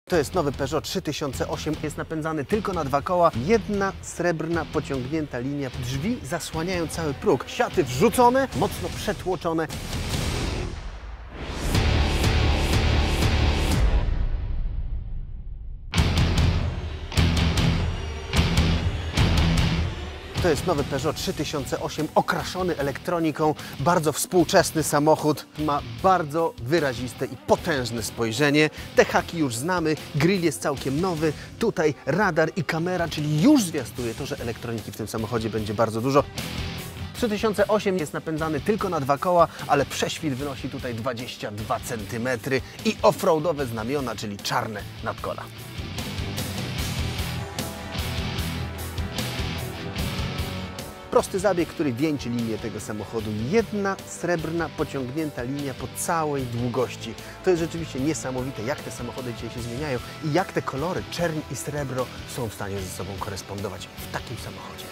To jest nowy Peugeot 3008, jest napędzany tylko na 2 koła. Jedna srebrna, pociągnięta linia. Drzwi zasłaniają cały próg. Siaty wrzucone, mocno przetłoczone. To jest nowy Peugeot 3008, okraszony elektroniką, bardzo współczesny samochód. Ma bardzo wyraziste i potężne spojrzenie. Te haki już znamy, grill jest całkiem nowy. Tutaj radar i kamera, czyli już zwiastuje to, że elektroniki w tym samochodzie będzie bardzo dużo. 3008 jest napędzany tylko na 2 koła, ale prześwit wynosi tutaj 22 cm i offroadowe znamiona, czyli czarne nadkola. Prosty zabieg, który wieńczy linię tego samochodu. Jedna srebrna, pociągnięta linia po całej długości. To jest rzeczywiście niesamowite, jak te samochody dzisiaj się zmieniają i jak te kolory, czerń i srebro, są w stanie ze sobą korespondować w takim samochodzie.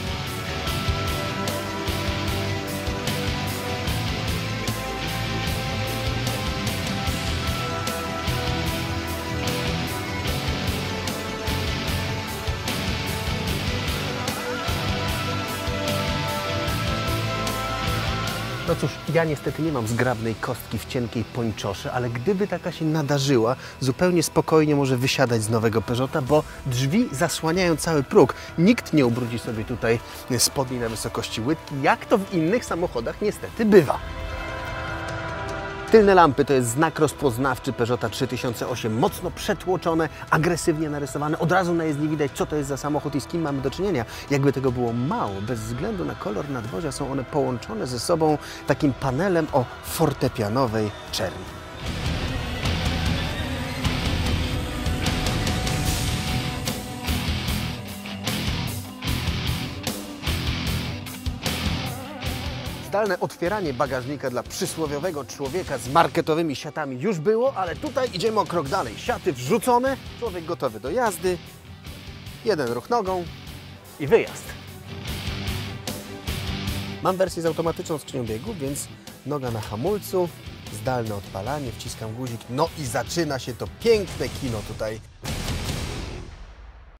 No cóż, ja niestety nie mam zgrabnej kostki w cienkiej pończoszy, ale gdyby taka się nadarzyła, zupełnie spokojnie może wysiadać z nowego Peugeota, bo drzwi zasłaniają cały próg. Nikt nie ubrudzi sobie tutaj spodni na wysokości łydki, jak to w innych samochodach niestety bywa. Tylne lampy to jest znak rozpoznawczy Peugeota 3008, mocno przetłoczone, agresywnie narysowane. Od razu na jezdni widać, co to jest za samochód i z kim mamy do czynienia. Jakby tego było mało, bez względu na kolor nadwozia są one połączone ze sobą takim panelem o fortepianowej czerni. Zdalne otwieranie bagażnika dla przysłowiowego człowieka z marketowymi siatami już było, ale tutaj idziemy o krok dalej. Siaty wrzucone, człowiek gotowy do jazdy, jeden ruch nogą i wyjazd. Mam wersję z automatyczną skrzynią biegów, więc noga na hamulcu, zdalne odpalanie, wciskam guzik, no i zaczyna się to piękne kino tutaj.